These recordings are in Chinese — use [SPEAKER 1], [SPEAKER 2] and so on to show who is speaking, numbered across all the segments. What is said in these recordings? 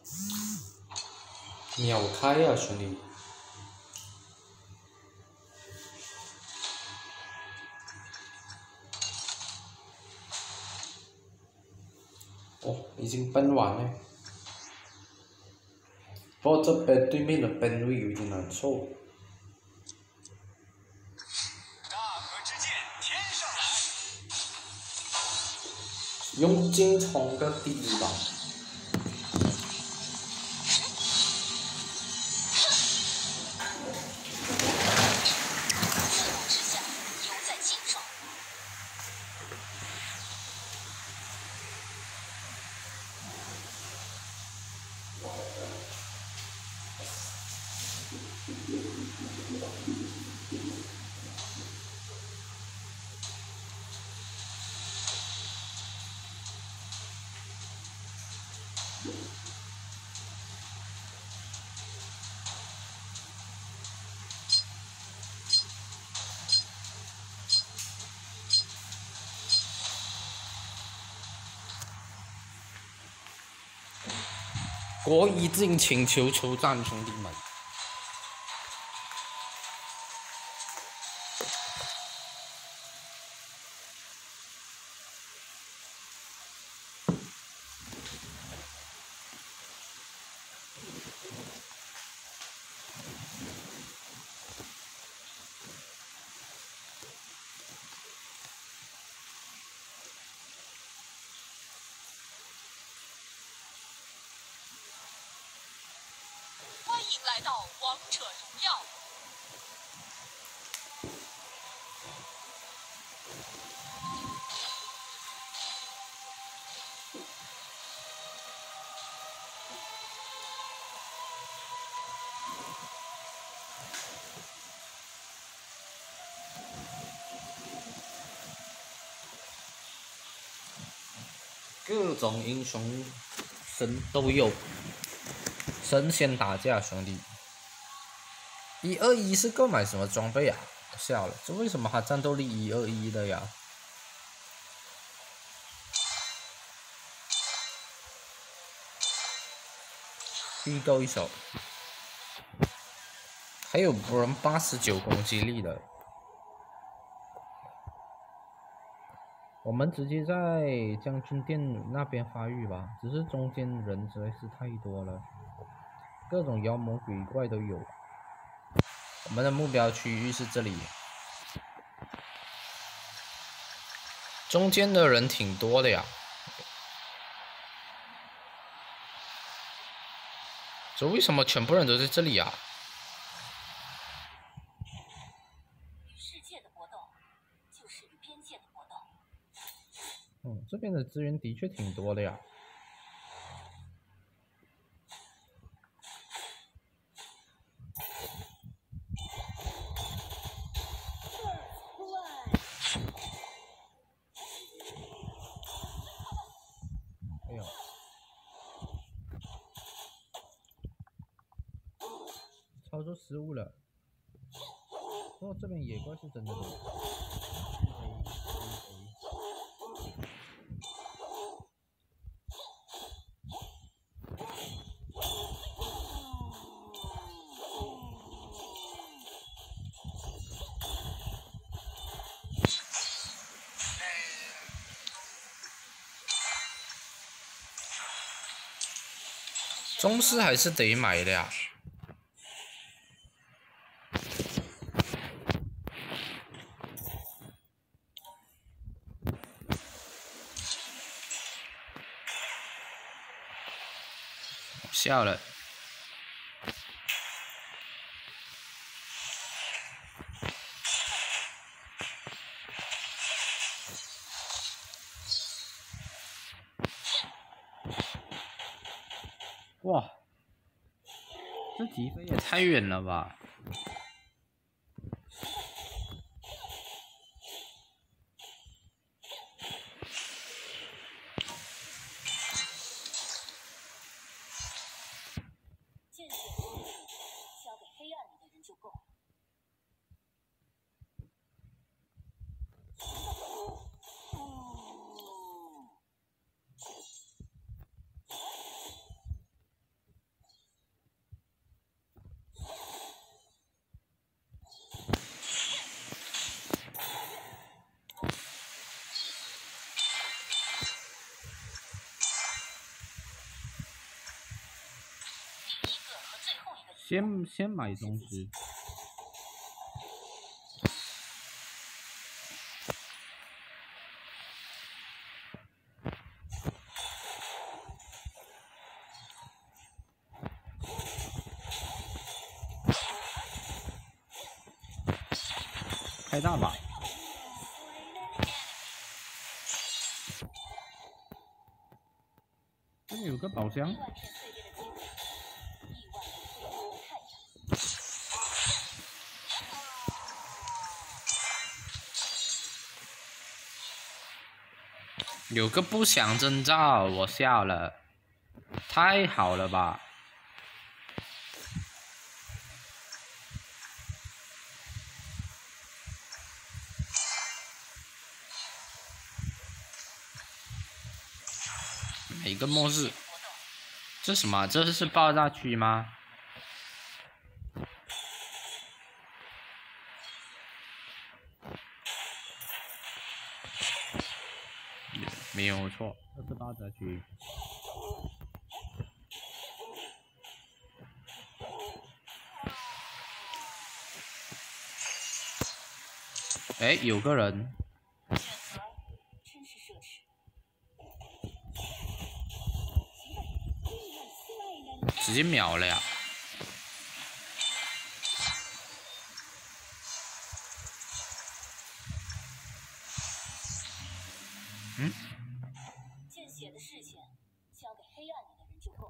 [SPEAKER 1] 秒开啊，兄弟！哦，已经奔完了。不过这边对面的奔位有点难受。用金冲个第一吧。国一进请求求战，兄弟们！
[SPEAKER 2] 欢迎来到王者荣耀。
[SPEAKER 1] 各种英雄神都有，神仙打架，兄弟。121是购买什么装备啊？笑了，这为什么他战斗力121的呀？预购一手，还有不人89攻击力的。我们直接在将军殿那边发育吧，只是中间人实在是太多了，各种妖魔鬼怪都有。我们的目标区域是这里，中间的人挺多的呀。这为什么全部人都在这里啊？
[SPEAKER 2] 与世界的搏斗，就是与边界的搏斗。
[SPEAKER 1] 这边的资源的确挺多的呀。哎呦，操作失误了。哦，这边野怪是真的多。宗师还是得买的呀。笑了。哇，这击飞也太远了吧！
[SPEAKER 2] 见血多的交给黑暗里的人就够了。
[SPEAKER 1] 先买东西。开大吧。这里有个宝箱。有个不祥征兆，我笑了，太好了吧！每个末日，这什么？这是爆炸区吗？没有错，这是爆炸区。哎，有个人。直接秒了呀！嗯？
[SPEAKER 2] 见血的事情交给黑暗里的人就够了。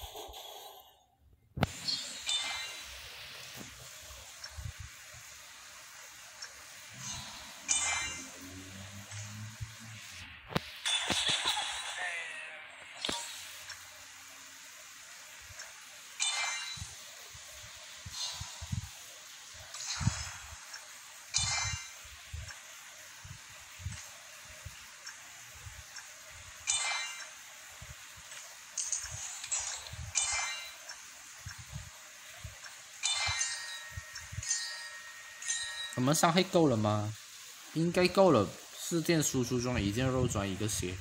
[SPEAKER 1] 我们伤害够了吗？应该够了。4件输出中1件肉装1个血，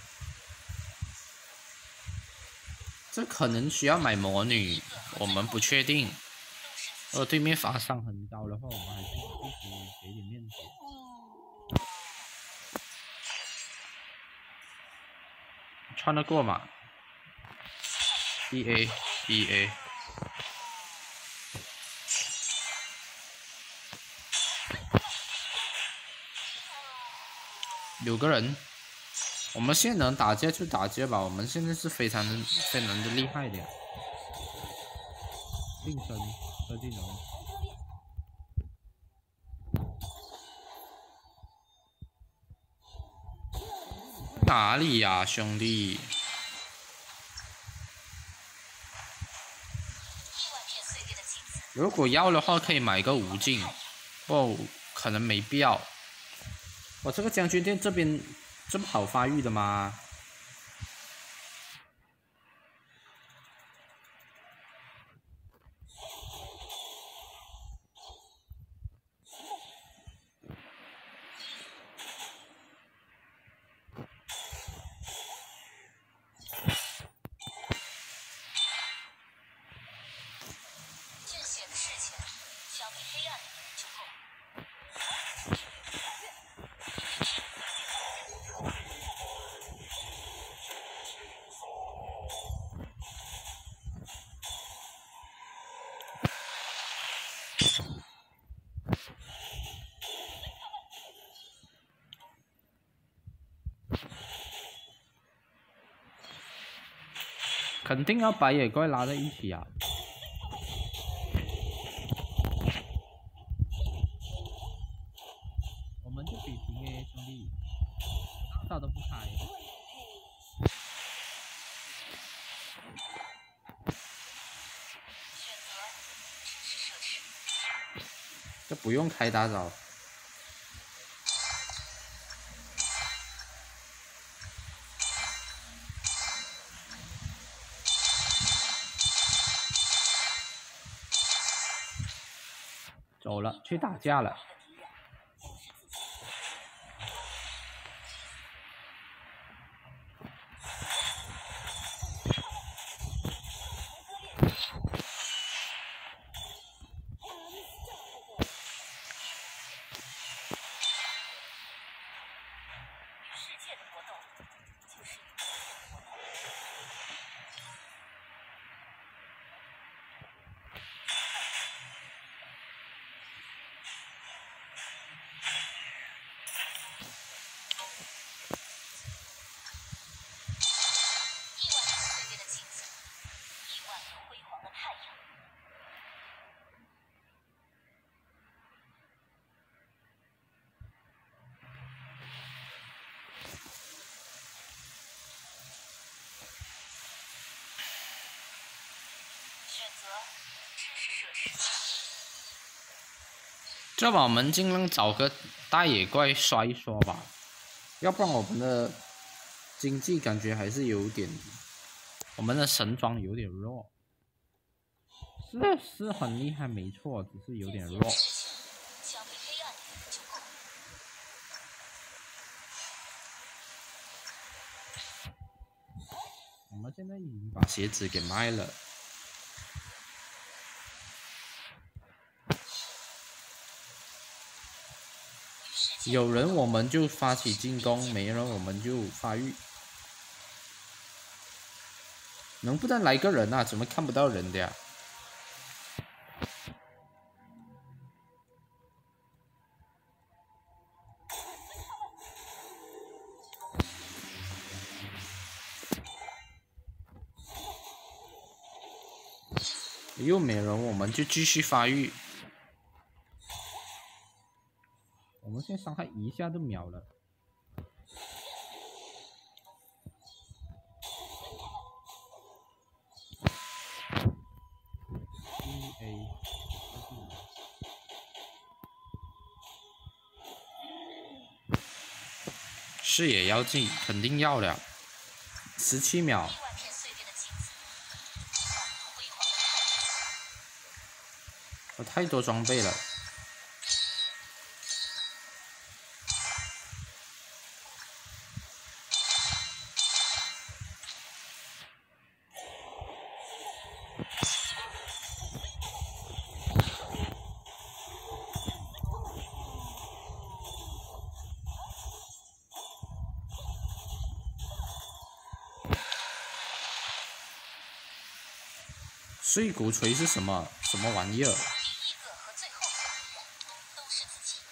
[SPEAKER 1] 这可能需要买魔女，我们不确定。如果对面罚伤很高的话，我们还是必须给点面子。穿得过吗 ？EA。有个人，我们现在能打架就打架吧，我们现在是非常的厉害的。定身车技能。哪里呀，兄弟？如果要的话，可以买个无尽，哦，可能没必要。我这个将军殿这边这么好发育的吗？肯定要白野怪拉在一起啊！我们就比拼哎，兄弟，打都不开。这不用开大招。走了，去打架了。
[SPEAKER 2] 择知识设施。
[SPEAKER 1] 这把我们尽量找个大野怪刷一刷吧，要不然我们的经济感觉还是有点，我们的神装有点弱。是很厉害没错，只是有点弱。
[SPEAKER 2] 交给黑暗的人就够了。
[SPEAKER 1] 我们现在已经把鞋子给卖了。有人我们就发起进攻，没人我们就发育。能不能来个人啊？怎么看不到人的呀？又没人，我们就继续发育。我们现在伤害一下就秒了。EA 视野妖技肯定要了，17秒。我太多装备了。碎骨锤是什么玩意儿？
[SPEAKER 2] 第一个和最后一个敌人都是自己。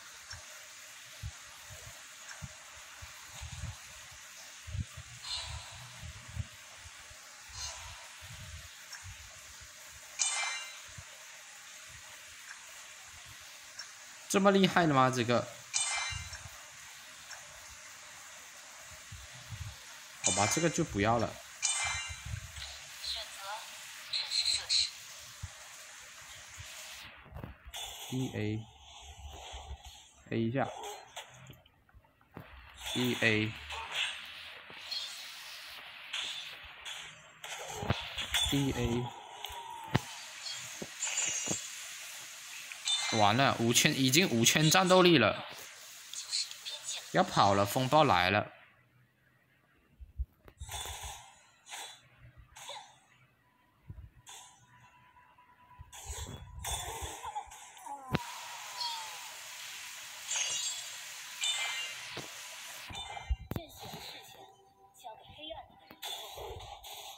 [SPEAKER 1] 这么厉害的吗？这个？好吧，这个就不要了。
[SPEAKER 2] 选择知识设施。
[SPEAKER 1] EA A 一下 EA完了，5000已经5000战斗力了，要跑了，风暴来了。
[SPEAKER 2] 见血的事情交给黑暗里的人就够了。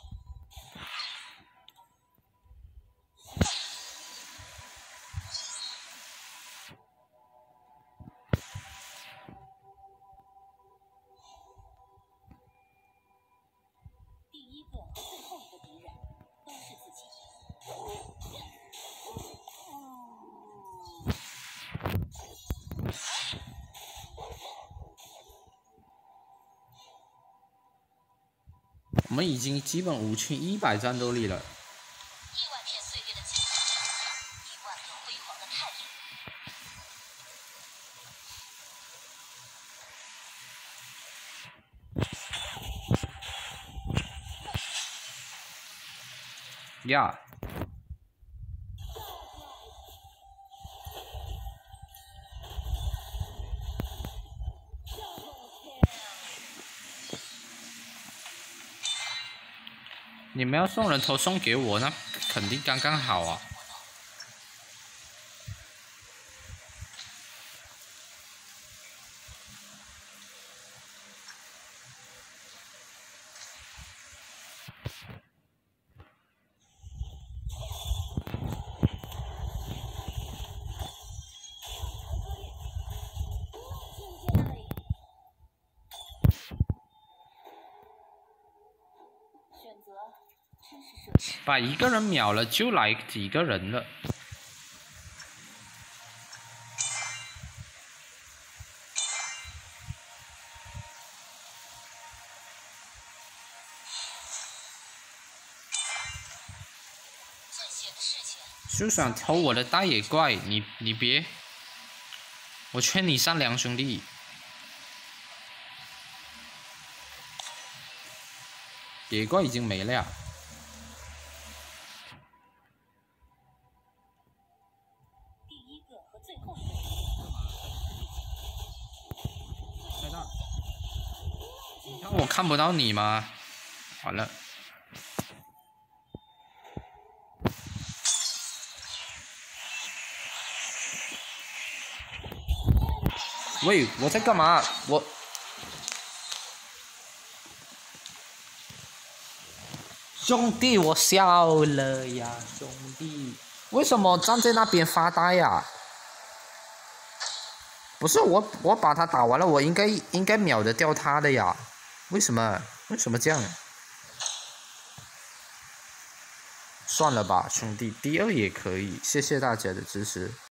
[SPEAKER 2] 第一个和最后一个敌人都是自己。
[SPEAKER 1] 我们已经基本5100战斗力了。
[SPEAKER 2] 亿万片岁月的记忆，1万个辉煌的太阳。
[SPEAKER 1] 呀！你们要送人头送给我，那肯定刚刚好啊。
[SPEAKER 2] 选择知识设施。
[SPEAKER 1] 把一个人秒了，就来几个人了。
[SPEAKER 2] 见血的视线。
[SPEAKER 1] 就想偷我的大野怪，你别，我劝你善良兄弟。野怪已经没了呀。
[SPEAKER 2] 第一个和最后一个。
[SPEAKER 1] 开大，你看我看不到你吗？完了。喂，我在干嘛？我兄弟，我笑了呀，兄弟，为什么站在那边发呆呀？不是我把他打完了，我应该秒得掉他的呀？为什么这样？算了吧，兄弟，第二也可以，谢谢大家的支持。